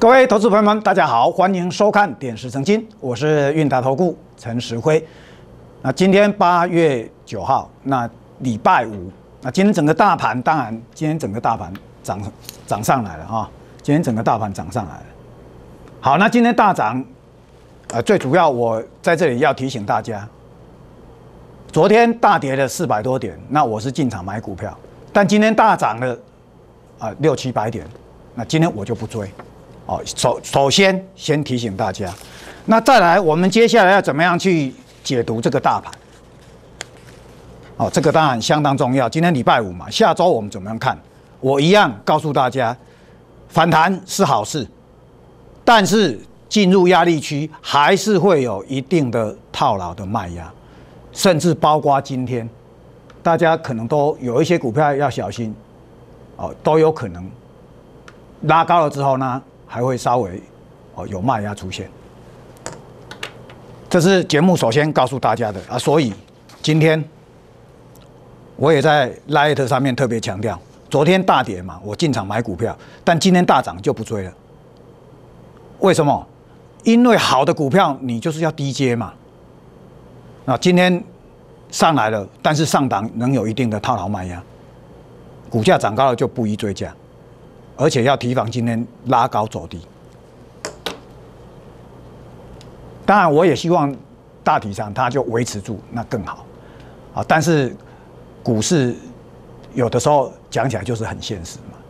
各位投资朋友们，大家好，欢迎收看《点石成金》，我是韵达投顾陈时辉。那今天8月9号，那礼拜五，那今天整个大盘，当然今天整个大盘涨上来了啊，今天整个大盘涨上来了。好，那今天大涨，最主要我在这里要提醒大家，昨天大跌了400多点，那我是进场买股票，但今天大涨了600、700点，那今天我就不追。哦，首先提醒大家，那再来，我们接下来要怎么样去解读这个大盘？哦，这个当然相当重要。今天礼拜五嘛，下周我们怎么样看？我一样告诉大家，反弹是好事，但是进入压力区还是会有一定的套牢的卖压，甚至包括今天，大家可能都有一些股票要小心，哦，都有可能拉高了之后呢，还会稍微有卖压出现，这是节目首先告诉大家的啊。所以今天我也在 Line 上面特别强调，昨天大跌嘛，我进场买股票，但今天大涨就不追了。为什么？因为好的股票你就是要低接嘛。那今天上来了，但是上档能有一定的套牢卖压，股价涨高了就不宜追价。而且要提防今天拉高走低。当然，我也希望大体上它就维持住，那更好啊。但是股市有的时候讲起来就是很现实嘛。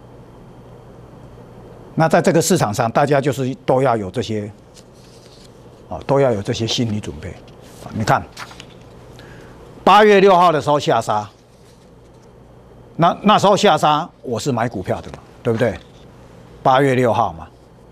那在这个市场上，大家就是都要有这些都要有这些心理准备。你看，8月6号的时候下杀，那时候下杀，我是买股票的嘛。对不对？8月6号嘛，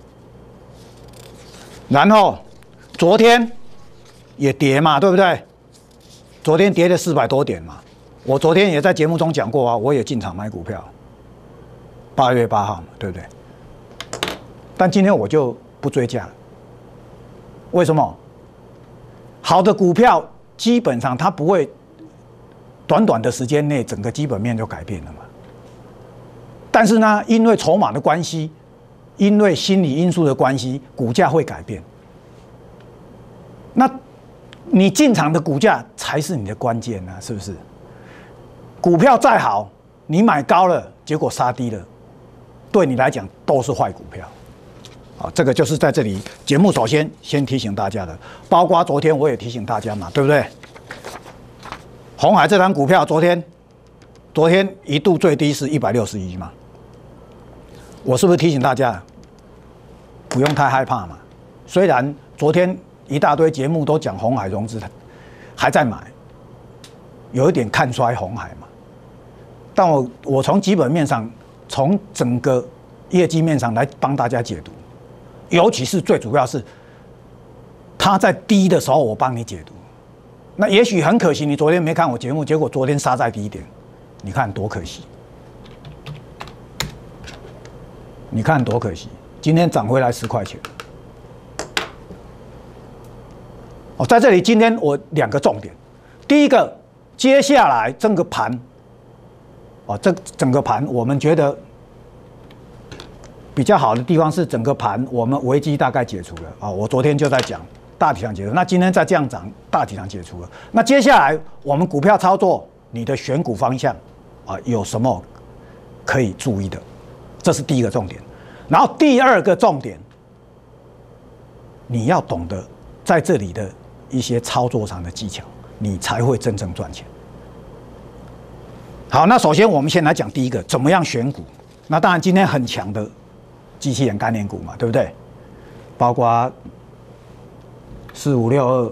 然后昨天也跌嘛，对不对？昨天跌了400多点嘛，我昨天也在节目中讲过啊，我也进场买股票。8月8号嘛，对不对？但今天我就不追价了，为什么？好的股票基本上它不会短短的时间内整个基本面就改变了嘛。但是呢，因为筹码的关系，因为心理因素的关系，股价会改变。那你进场的股价才是你的关键啊，是不是？股票再好，你买高了，结果杀低了，对你来讲都是坏股票。啊，这个就是在这里节目首先提醒大家的，包括昨天我也提醒大家嘛，对不对？鸿海这档股票昨天一度最低是161嘛。我是不是提醒大家不用太害怕嘛？虽然昨天一大堆节目都讲鸿海融资还在买，有一点看衰鸿海嘛。但我从基本面上，从整个业绩面上来帮大家解读，尤其是最主要是它在低的时候我帮你解读。那也许很可惜，你昨天没看我节目，结果昨天杀在低点，你看多可惜。你看多可惜，今天涨回来10块钱。哦，在这里今天我2个重点，第一个，接下来这个盘，这整个盘我们觉得比较好的地方是整个盘我们危机大概解除了啊。我昨天就在讲大体上解除，那今天再这样涨，大体上解除了。那接下来我们股票操作，你的选股方向有什么可以注意的？这是第一个重点，然后第二个重点，你要懂得在这里的一些操作上的技巧，你才会真正赚钱。好，那首先我们先来讲第一个，怎么样选股？那当然今天很强的机器人概念股嘛，对不对？包括4562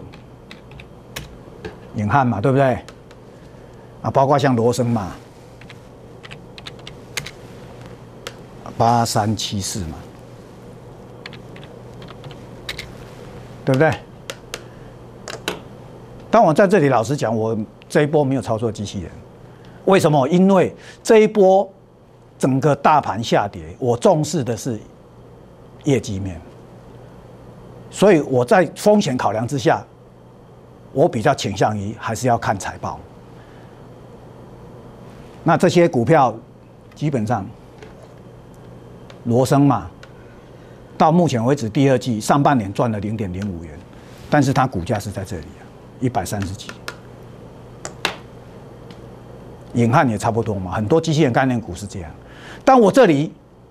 影汉嘛，对不对？包括像罗升嘛。8374嘛，对不对？但我在这里老实讲，我这一波没有操作机器人，为什么？因为这一波整个大盘下跌，我重视的是业绩面，所以我在风险考量之下，我比较倾向于还是要看财报。那这些股票基本上。罗升嘛， 到目前为止第二季上半年赚了0.05元，但是它股价是在这里啊，130几。隐汉也差不多嘛，很多机器人概念股是这样。但我这里，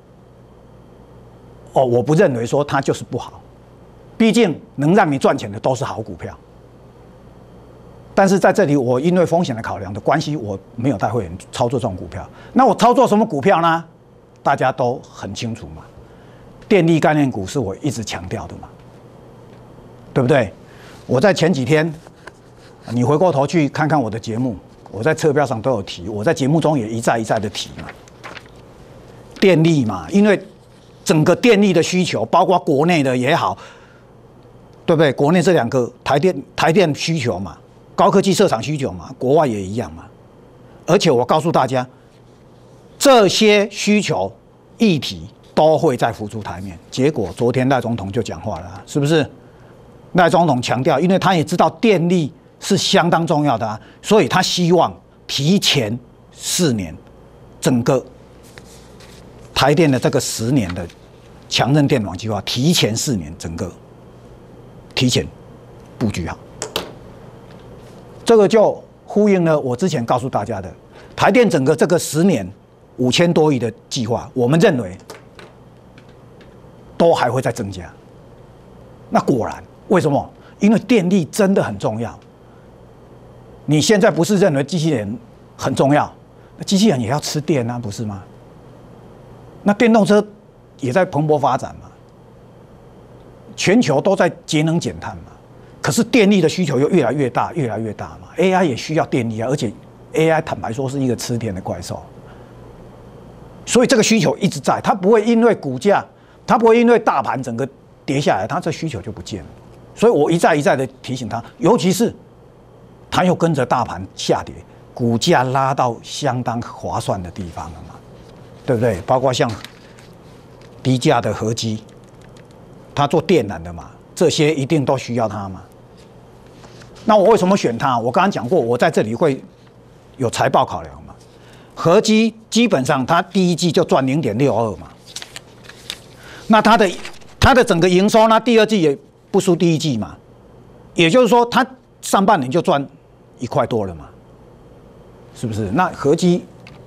我不认为说它就是不好，毕竟能让你赚钱的都是好股票。但是在这里，我因为风险的考量的关系，我没有带会员操作这种股票。那我操作什么股票呢？大家都很清楚嘛，电力概念股是我一直强调的嘛，对不对？我在前几天，你回过头去看看我的节目。我在车标上都有提，我在节目中也一再的提嘛。电力嘛，因为整个电力的需求，包括国内的也好，对不对？国内这两个台电需求嘛，高科技设厂需求嘛，国外也一样嘛。而且我告诉大家，这些需求议题都会再浮出台面。结果昨天赖总统就讲话了，是不是？赖总统强调，因为他也知道电力是相当重要的啊，所以他希望提前4年，整个台电的这个10年的强韧电网计划，提前4年整个提前布局好。这个就呼应了我之前告诉大家的，台电整个这个10年5000多亿的计划，我们认为都还会再增加。那果然，为什么？因为电力真的很重要。你现在不是认为机器人很重要，那机器人也要吃电啊，不是吗？那电动车也在蓬勃发展嘛，全球都在节能减碳嘛。可是电力的需求又越来越大，越来越大嘛。AI 也需要电力啊，而且 AI 坦白说是一个吃电的怪兽，所以这个需求一直在，它不会因为股价，它不会因为大盘整个跌下来，它这需求就不见了。所以我一再的提醒他，尤其是他又跟着大盘下跌，股价拉到相当划算的地方了嘛，对不对？包括像低价的合基，他做电缆的嘛，这些一定都需要它嘛。那我为什么选它？我刚刚讲过，我在这里会有财报考量嘛。合基基本上它第一季就赚0.62嘛，那它的整个营收呢，第二季也不输第一季嘛，也就是说它上半年就赚1块多了嘛，是不是？那合基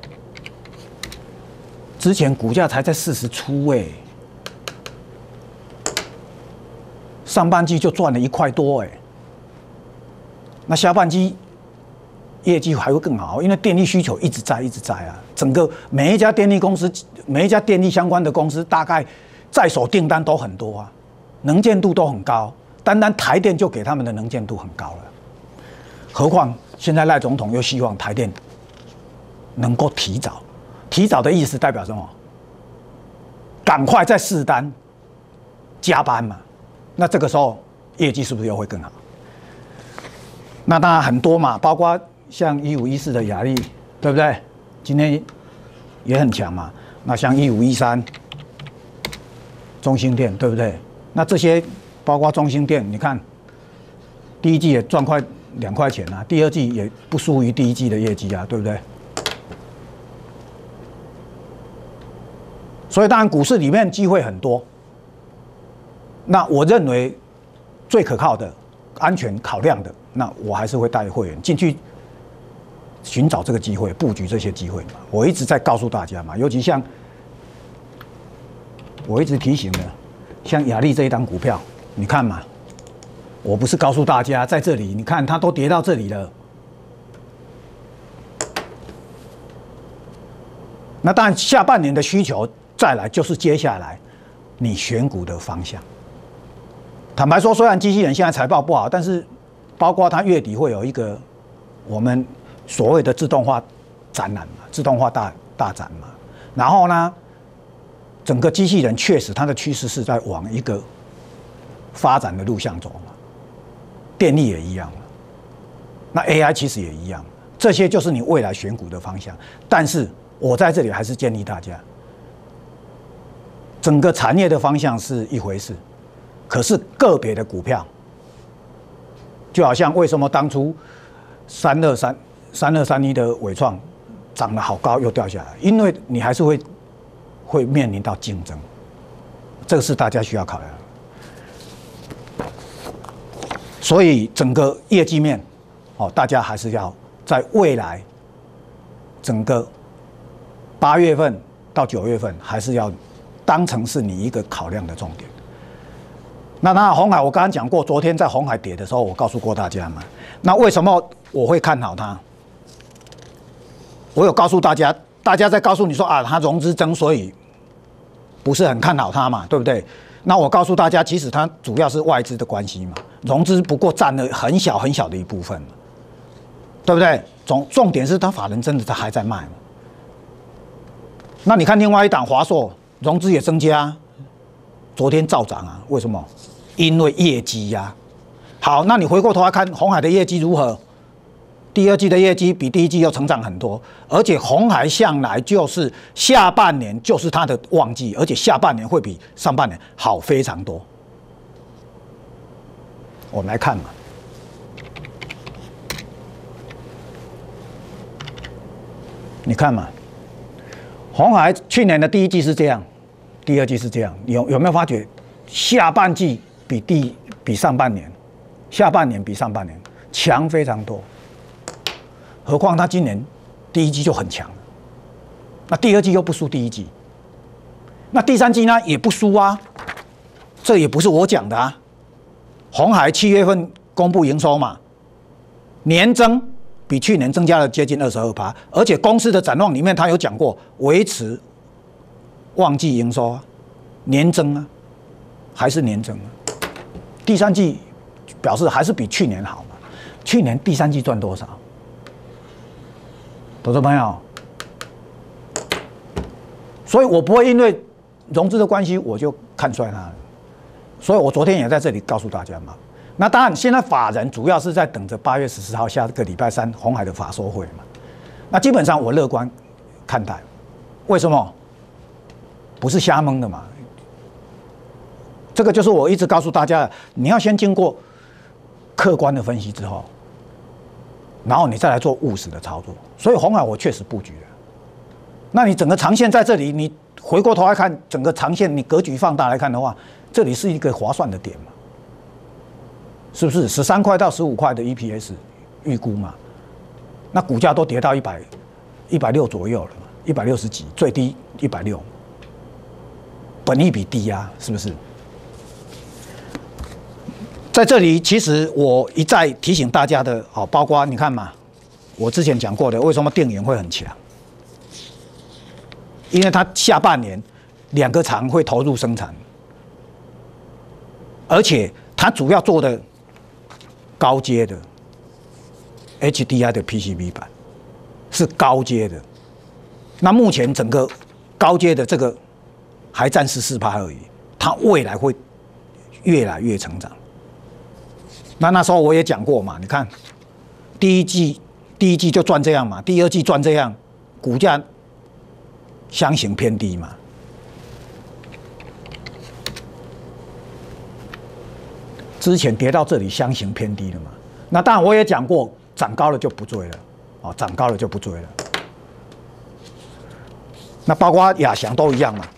之前股价才在40出上半季就赚了1块多那下半季业绩还会更好，因为电力需求一直在啊。整个每一家电力公司，每一家电力相关的公司，大概在手订单都很多啊，能见度都很高。单台电就给他们的能见度很高了，何况现在赖总统又希望台电能够提早的意思代表什么？赶快再试单加班嘛，那这个时候业绩是不是又会更好？那当然很多嘛，包括像1514的亚力，对不对？今天也很强嘛。那像1513中兴电，对不对？那这些包括中兴电，你看第一季也赚快2块钱啊，第二季也不输于第一季的业绩啊，对不对？所以当然股市里面机会很多，那我认为最可靠的、安全考量的，那我还是会带会员进去寻找这个机会，布局这些机会嘛。我一直在告诉大家嘛，尤其像我一直提醒的，像亚力这一档股票，你看嘛，我不是告诉大家在这里，你看它都跌到这里了。那当然，下半年的需求再来就是接下来你选股的方向。坦白说，虽然机器人现在财报不好，但是包括它月底会有一个我们所谓的自动化展览嘛，自动化大展嘛。然后呢，整个机器人确实它的趋势是在往一个发展的路向走嘛。电力也一样嘛，那 AI 其实也一样，这些就是你未来选股的方向。但是我在这里还是建议大家，整个产业的方向是一回事。可是个别的股票，就好像为什么当初3231的伟创涨得好高又掉下来，因为你还是会面临到竞争， 这个是大家需要考量的。所以整个业绩面，大家还是要在未来整个8月份到9月份，还是要当成是你一个考量的重点。那鸿海，我刚刚讲过，昨天在鸿海跌的时候，我告诉过大家嘛。那为什么我会看好它？我有告诉大家，大家在告诉你说啊，它融资增，所以不是很看好它嘛，对不对？那我告诉大家，其实它主要是外资的关系嘛，融资不过占了很小很小的一部分嘛，对不对？重点是它法人真的还在卖嘛。那你看另外一档华硕，融资也增加，昨天照涨啊，为什么？因为业绩呀。好，那你回过头来看鸿海的业绩如何？第二季的业绩比第一季又成长很多，而且鸿海向来就是下半年就是它的旺季，而且下半年会比上半年好非常多。我们来看嘛，你看嘛，鸿海去年的第一季是这样，第二季是这样，有没有发觉下半季比上半年，下半年比上半年强非常多？何况他今年第一季就很强，那第二季又不输第一季，那第三季呢也不输啊，这也不是我讲的啊。鸿海7月份公布营收嘛，年增比去年增加了接近22%，而且公司的展望里面他有讲过维持旺季营收啊，年增啊，还是年增啊。第三季表示还是比去年好嘛，去年第三季赚多少？投资朋友，所以我不会因为融资的关系我就看衰它了。所以我昨天也在这里告诉大家嘛。那当然，现在法人主要是在等着8月14号下个礼拜3鸿海的法说会嘛。那基本上我乐观看待，为什么？不是瞎蒙的嘛。这个就是我一直告诉大家，你要先经过客观的分析之后，然后你再来做务实的操作。所以鸿海我确实布局了。那你整个长线在这里，你回过头来看整个长线，你格局放大来看的话，这里是一个划算的点嘛，是不是？13块到15块的 EPS 预估嘛，那股价都跌到160左右了嘛，160几，最低160，本益比低啊，是不是？在这里，其实我一再提醒大家的，包括你看嘛，我之前讲过的，为什么电源会很强？因为它下半年2个厂会投入生产，而且它主要做的高阶的 HDI 的 PCB 板是高阶的，那目前整个高阶的这个还占14%而已，它未来会越来越成长。那时候我也讲过嘛，你看第一季就赚这样嘛，第二季赚这样，股价相形偏低嘛。之前跌到这里相形偏低了嘛。那当然我也讲过，涨高了就不追了，涨高了就不追了。那包括亚翔都一样嘛，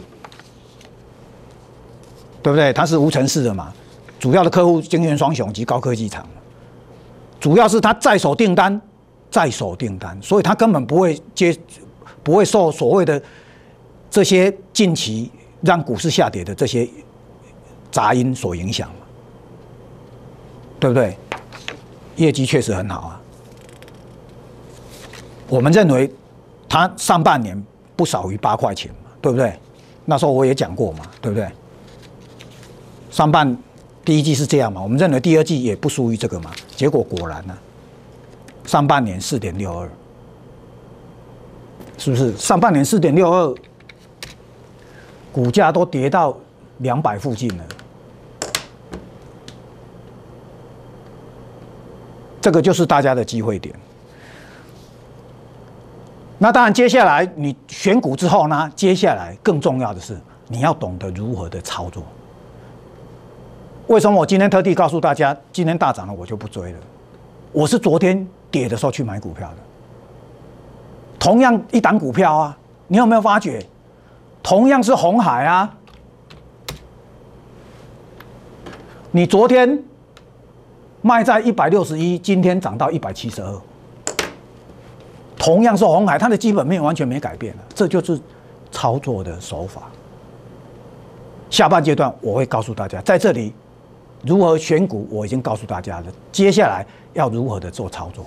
对不对？它是无尘室的嘛。主要的客户晶圆双雄及高科技厂，主要是他在手订单，所以他根本不会受所谓的这些近期让股市下跌的这些杂音所影响嘛，对不对？业绩确实很好啊，我们认为他上半年不少于8块钱嘛，对不对？那时候我也讲过嘛，对不对？第一季是这样嘛，我们认为第二季也不输于这个嘛，结果果然呢，上半年4.62，是不是？上半年4.62，股价都跌到200附近了，这个就是大家的机会点。那当然，接下来你选股之后呢，接下来更重要的是你要懂得如何的操作。为什么我今天特地告诉大家，今天大涨了我就不追了？我是昨天跌的时候去买股票的。同样一档股票啊，你有没有发觉？同样是鸿海啊， 你昨天卖在161，今天涨到172，同样是鸿海，它的基本面完全没改变了，这就是操作的手法。下半阶段我会告诉大家，在这里如何选股，我已经告诉大家了，接下来要如何的做操作。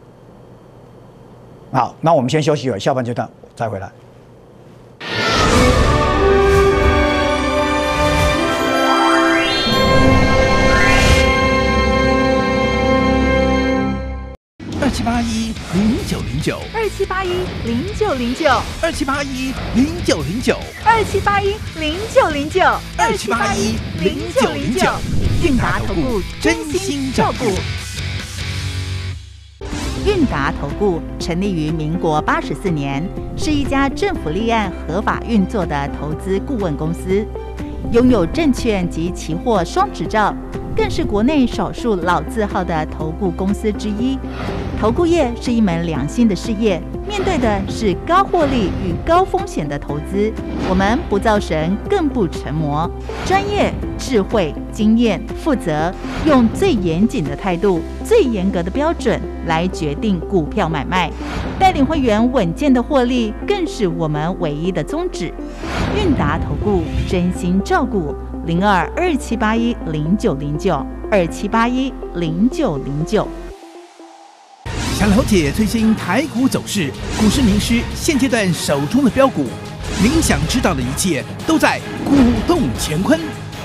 好，那我们先休息一会儿，下半阶段再回来。 27810909 27810909 27810909 27810909 27810909 韵达投顾真心照顾。韵达投顾成立于民国84年，是一家政府立案合法运作的投资顾问公司，拥有证券及期货双执照，更是国内少数老字号的投顾公司之一。投顾业是一门良心的事业，面对的是高获利与高风险的投资。我们不造神，更不成魔，专业、智慧、经验、负责，用最严谨的态度、最严格的标准来决定股票买卖，带领会员稳健的获利，更是我们唯一的宗旨。韵达投顾真心照顾，0227810909 27810909。 想了解最新台股走势，股市名师现阶段手中的标股，您想知道的一切都在股动乾坤。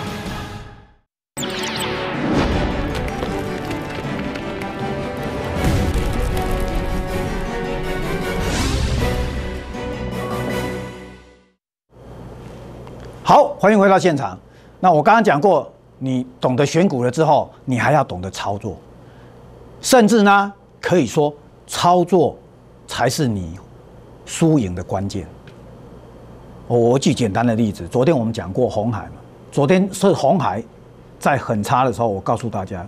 好，欢迎回到现场。那我刚刚讲过，你懂得选股了之后，你还要懂得操作，甚至呢，可以说操作才是你输赢的关键。我举简单的例子，昨天我们讲过鸿海嘛，昨天是鸿海在很差的时候，我告诉大家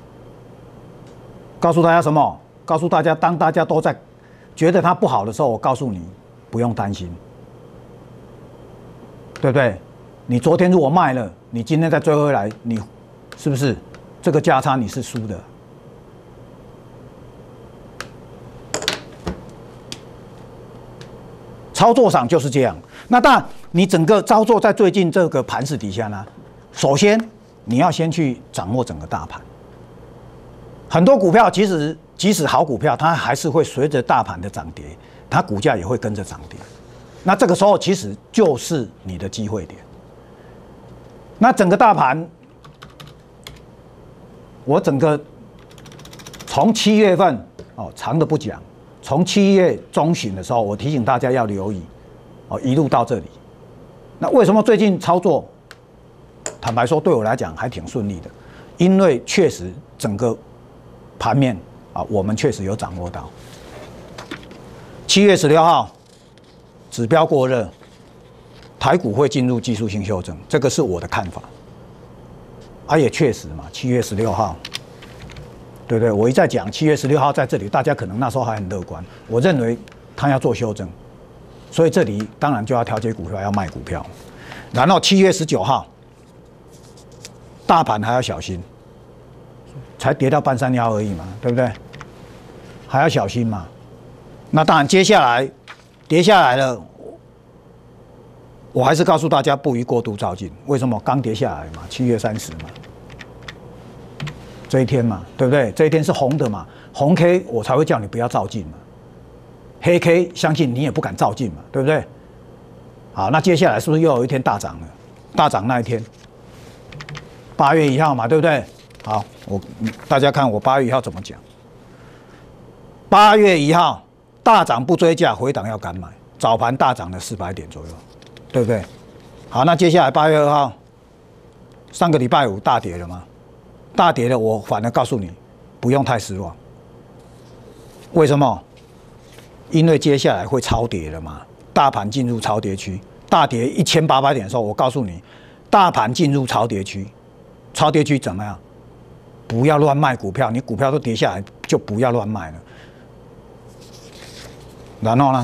什么？告诉大家，当大家都在觉得它不好的时候，我告诉你不用担心，对不对？你昨天如果卖了，你今天再追回来，你是不是这个价差你是输的？操作上就是这样。那当然，你整个操作在最近这个盘势底下呢，首先你要先去掌握整个大盘。很多股票即使好股票，它还是会随着大盘的涨跌，它股价也会跟着涨跌。那这个时候其实就是你的机会点。那整个大盘，我整个从7月份长的不讲，从7月中旬的时候，我提醒大家要留意，一路到这里。那为什么最近操作，坦白说对我来讲还挺顺利的，因为确实整个盘面我们确实有掌握到。7月16号，指标过热。台股会进入技术性修正，这个是我的看法。也确实嘛，7月16号，对不对？我一再讲7月16号在这里，大家可能那时候还很乐观。我认为它要做修正，所以这里当然就要调节股票，要卖股票。然后7月19号，大盘还要小心，才跌到半山腰而已嘛，对不对？还要小心嘛。那当然，接下来跌下来了。我还是告诉大家不宜过度躁进。为什么？刚跌下来嘛，7月30嘛，这一天嘛，对不对？这一天是红的嘛，红 K 我才会叫你不要躁进嘛。黑 K 相信你也不敢躁进嘛，对不对？好，那接下来是不是又有一天大涨了？大涨那一天，8月1号嘛，对不对？好，大家看我8月1号怎么讲。8月1号大涨不追价，回档要敢买，早盘大涨了400点左右。对不对？好，那接下来8月2号，上个礼拜五大跌了吗？大跌了，我反而告诉你，不用太失望。为什么？因为接下来会超跌了嘛，大盘进入超跌区，大跌1800点的时候，我告诉你，大盘进入超跌区，超跌区怎么样？不要乱卖股票，你股票都跌下来，就不要乱卖了。然后呢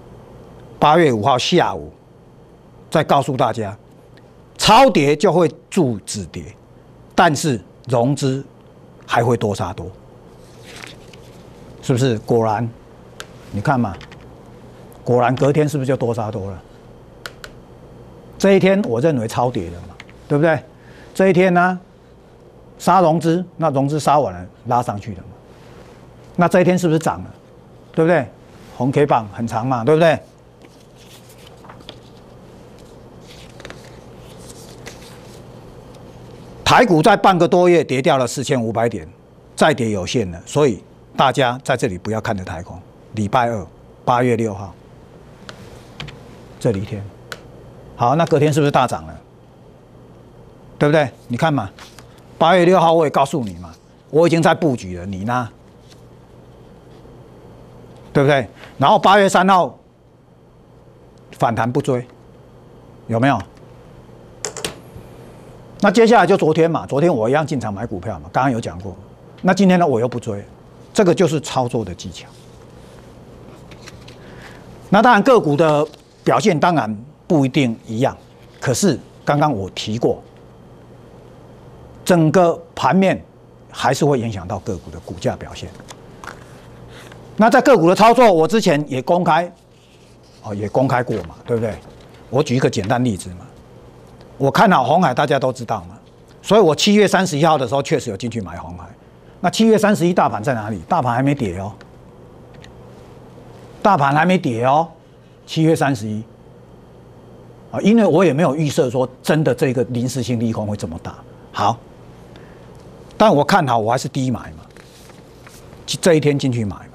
？8月5号下午，再告诉大家，超跌就会速止跌，但是融资还会多杀多，是不是？果然，你看嘛，果然隔天是不是就多杀多了？这一天我认为超跌的嘛，对不对？这一天呢，杀融资，那融资杀完了拉上去的嘛，那这一天是不是涨了？对不对？红 K 棒很长嘛，对不对？台股在半个多月跌掉了4500点，再跌有限了，所以大家在这里不要看着台空。礼拜二，8月6号，这一天，好，那隔天是不是大涨了？对不对？你看嘛，8月6号我也告诉你嘛，我已经在布局了，你呢？对不对？然后8月3号反弹不追，有没有？那接下来就昨天嘛，昨天我一样进场买股票嘛，刚刚有讲过。那今天呢，我又不追，这个就是操作的技巧。那当然个股的表现当然不一定一样，可是刚刚我提过，整个盘面还是会影响到个股的股价表现。那在个股的操作，我之前也公开，也公开过嘛，对不对？我举一个简单例子嘛，我看好鸿海，大家都知道嘛，所以我7月31号的时候确实有进去买鸿海。那7月31大盘在哪里？大盘还没跌哦，大盘还没跌哦，7月31啊，因为我也没有预设说真的这个临时性利空会这么大。好，但我看好，我还是低买嘛，这一天进去买嘛。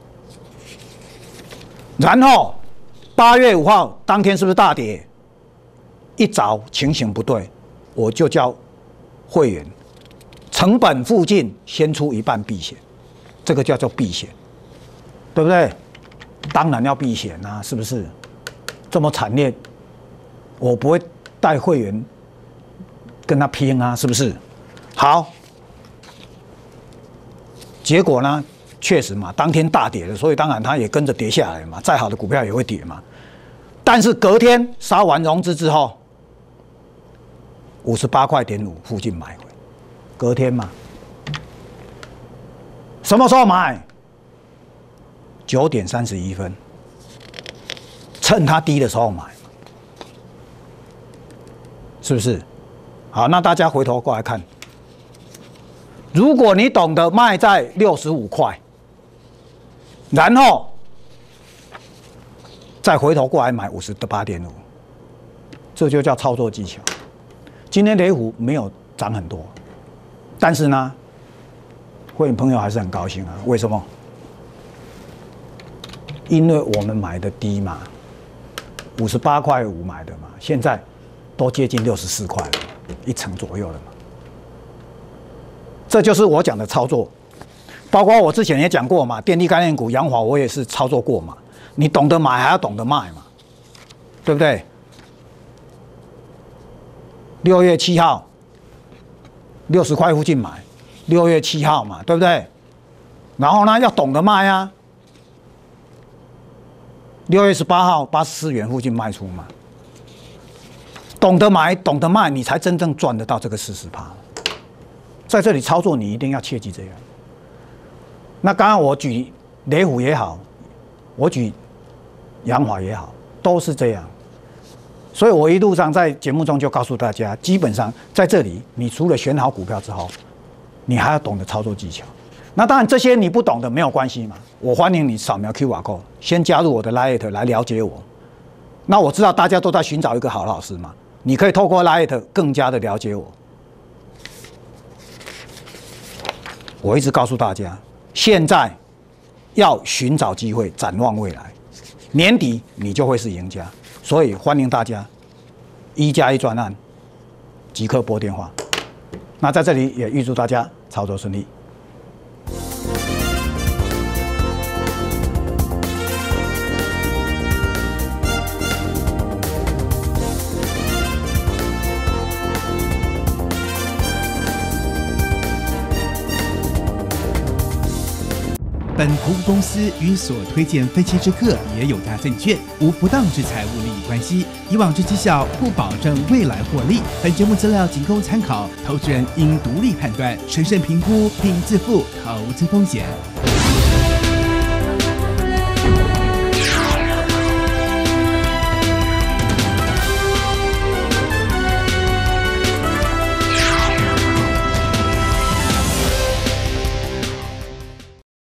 然后8月5号当天是不是大跌？一早情形不对，我就叫会员成本附近先出一半避险，这个叫做避险，对不对？当然要避险啊，是不是？这么惨烈，我不会带会员跟他拼啊，是不是？好，结果呢？确实嘛，当天大跌了，所以当然它也跟着跌下来嘛。再好的股票也会跌嘛。但是隔天杀完融资之后，58.5块附近买回，隔天嘛。什么时候买？9点31分，趁它低的时候买，是不是？好，那大家回头过来看，如果你懂得卖在65块。然后再回头过来买58.5，这就叫操作技巧。今天雷虎没有涨很多，但是呢，会员朋友还是很高兴啊。为什么？因为我们买的低嘛，58.5块买的嘛，现在都接近64块了，1成左右了嘛。这就是我讲的操作。包括我之前也讲过嘛，电力概念股阳华我也是操作过嘛。你懂得买还要懂得卖嘛，对不对？6月7号60块附近买，6月7号嘛，对不对？然后呢，要懂得卖啊。6月18号84元附近卖出嘛，懂得买懂得卖，你才真正赚得到这个40%。在这里操作，你一定要切记这样。那刚刚我举雷虎也好，我举阳华也好，都是这样。所以我一路上在节目中就告诉大家，基本上在这里，你除了选好股票之后，你还要懂得操作技巧。那当然这些你不懂的没有关系嘛，我欢迎你扫描 QR code， 先加入我的 Lite 来了解我。那我知道大家都在寻找一个好老师嘛，你可以透过 Lite 更加的了解我。我一直告诉大家。现在要寻找机会，展望未来，年底你就会是赢家。所以欢迎大家1+1专案，即刻拨电话。那在这里也预祝大家操作顺利。 本投顾公司与所推荐分期之客也有价证券无不当之财务利益关系，以往之绩效不保证未来获利。本节目资料仅供参考，投资人应独立判断、审慎评估并自负投资风险。